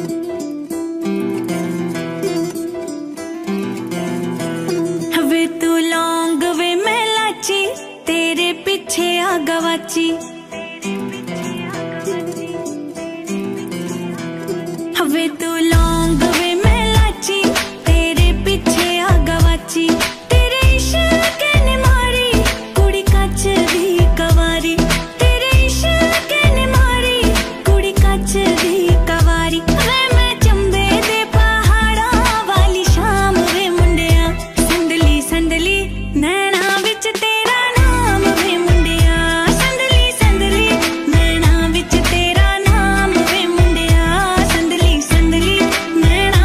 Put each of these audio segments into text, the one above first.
वे तू लौंग वे मैं लाची, तेरे पीछे आ गवाची। वे तू लौंग वे मैं लाची, तेरे पीछे आ गवाची। तेरे इश्क ने मारी कुड़ी कच दी कवारी, तेरे इश्क ने मारी कुड़ी कच दी कवारी। वे मैं चंबे दे पहाड़ा वाली शाम वे मुंडिया, संदली संदली नैना विच तेरा नाम वे मुंडिया, संदली संदली नैना विच तेरा नाम वे मुंडिया, संदली संदली नैना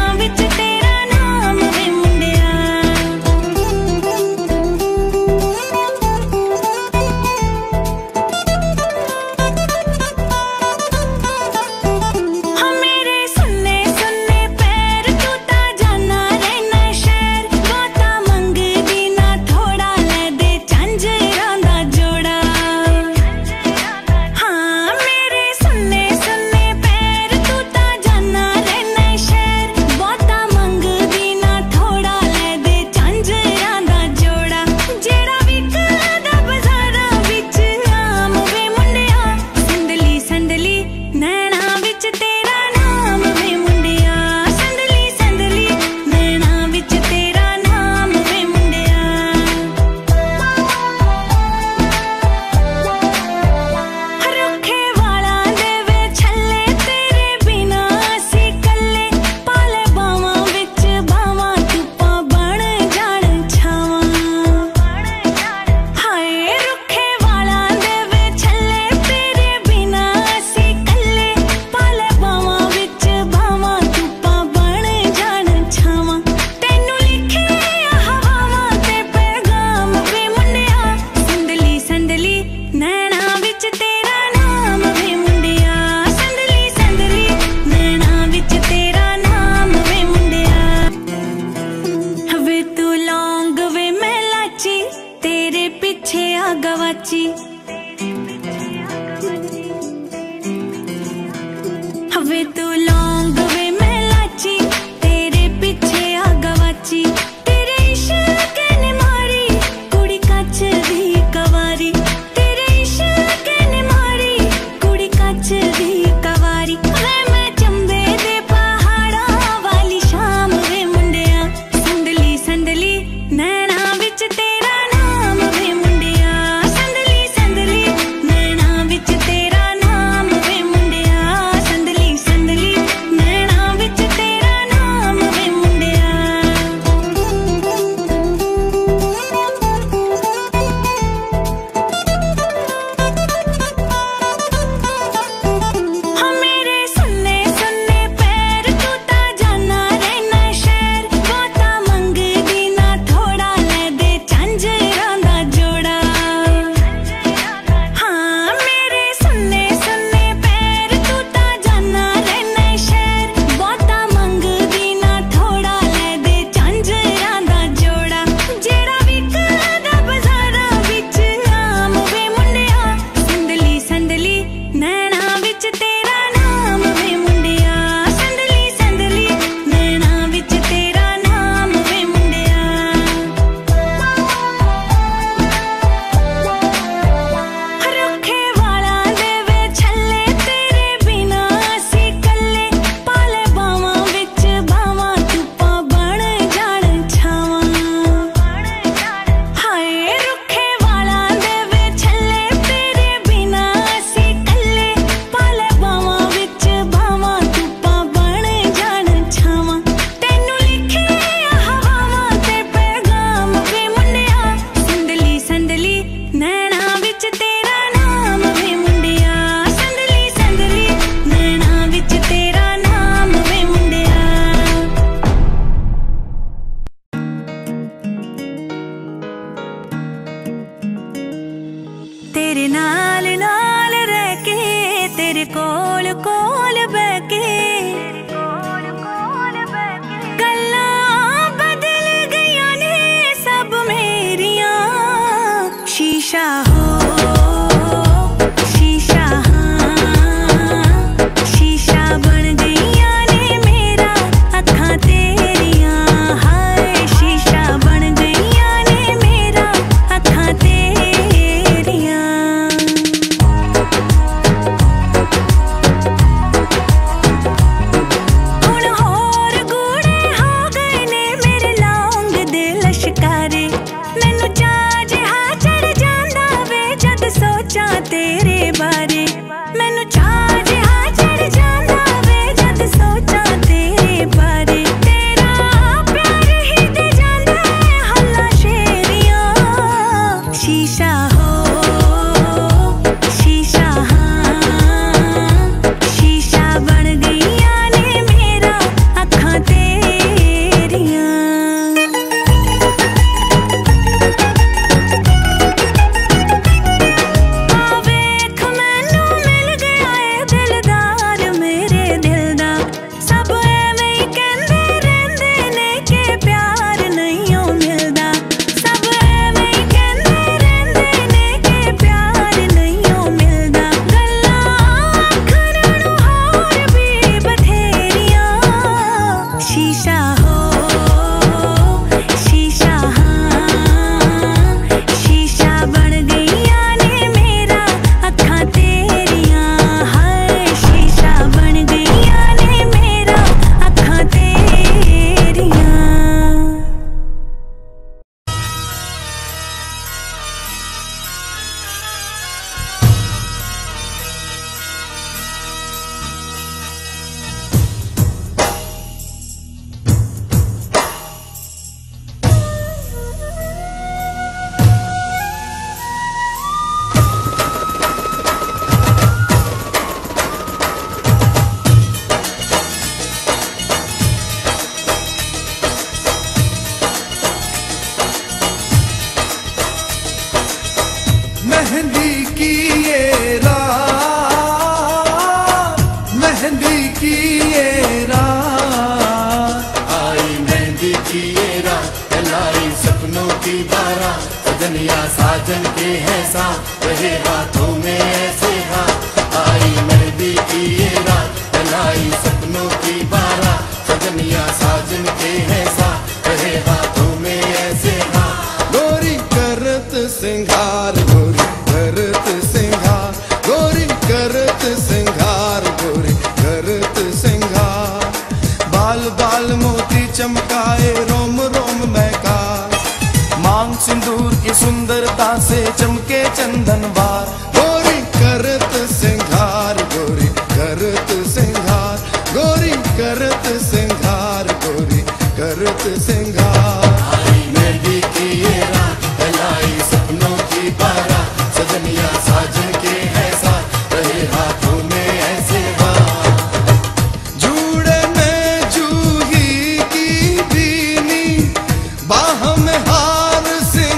ये रात, आई मेहंदी की ये रात, लाई सपनों की बारात, सजनिया साजन के हैं साथ, रहे हाथों में ऐसे हाथ। आई मेहंदी की ये रात, लाई सपनों की बारात, सजनिया साजन के हैं साथ, रहे हाथों में ऐसे हाथ। गोरी करत सिंगार, गोरी करत सिंगार, गोरी करत सिंगार, गोरी करत सिंगार। बाल बाल मोती चमकाए, रोम रोम महका, मांग सिंदूर की सुंदरता से चमके चंदनवार। गोरी करत सिंगार, गोरी करत सिंगार, गोरी करत सिंगार, गोरी करत सिंगार। आई मेहंदी की ये रात, लाई सपनों की बारात, सजनिया साजन के हैं साथ, रहे हाथों में ऐसे हाथ। जूड़े में जूही की बीनी, बाह में हार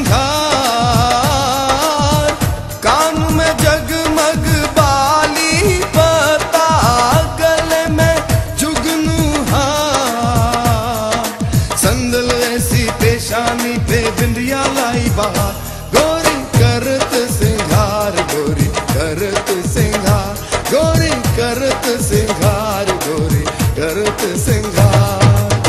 सिंगार, कान में जगमग बाली पता, गले में जुगनू हार, संदल ऐसी पेशानी पे बिंदिया लाई बहार। गोरी करत सिंगार, गोरी करत सिंगार, गोरी करत सिंगार, गोरी करत सिंगार।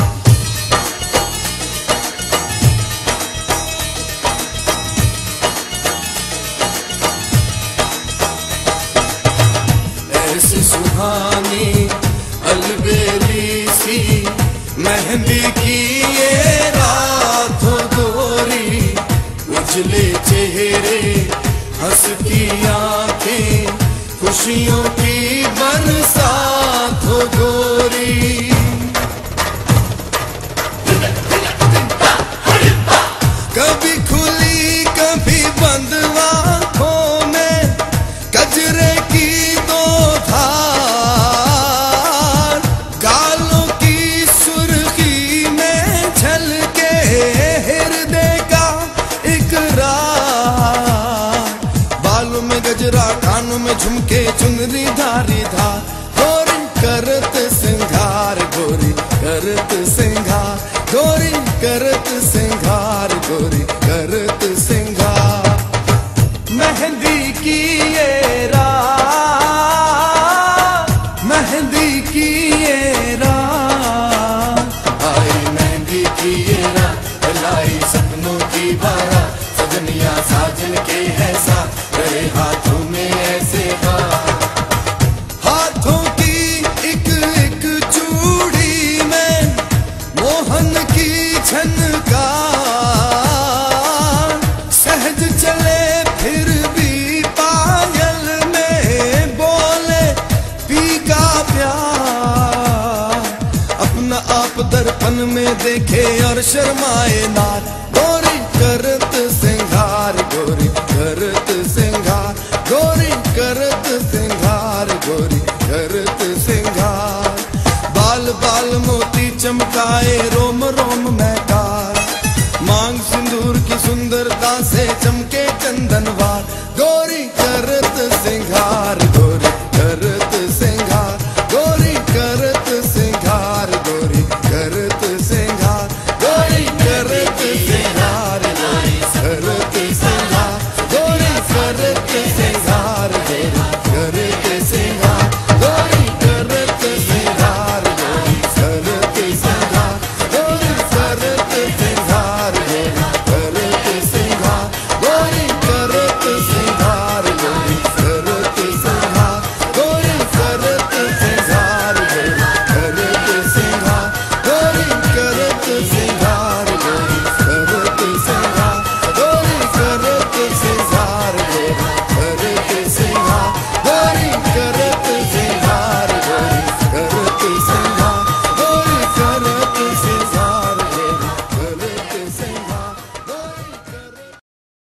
ऐसी सुहानी अलबेली सी मेहंदी की ये रात हो गोरी, उजले चेहरे हंसती आंखें, खुशियों की बरसात हो गोरी। कभी खुली कभी बंद आंखों में, कजरे की दो धार, गालों की सुर्खी में झलके हृदय का इकरार। बालों में गजरा, कानों में झुमके, चुनरी धारी धार। गोरी करत सिंगार, गोरी करत सिंगार, गोरी करत सिंगार, गोरी करत सिंगार। मेहंदी की ये रात, मेहंदी की ये रात, आई मेहंदी की ये रात, लाई सपनों की बारात, सजनिया साजन के हैं साथ, रहे हाथों में ऐसे हाथ। हाथों की एक एक चूड़ी में मोहन की झनकार, सहज चले फिर भी पायल में बोले पी का प्यार। अपना आप दर्पण में देखे और शर्माए नार। गोरी करत सिंगार, गोरी करत सिंगार, गोरी करत सिंगार, गोरी करत सिंगार। बाल बाल मोती चमकाए, रोम रोम महका,